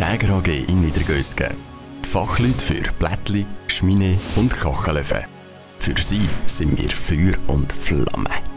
Jäger AG in Niedergösgen. Die Fachleute für Plättli, Schmine und Kachelöfen. Für sie sind wir Feuer und Flamme.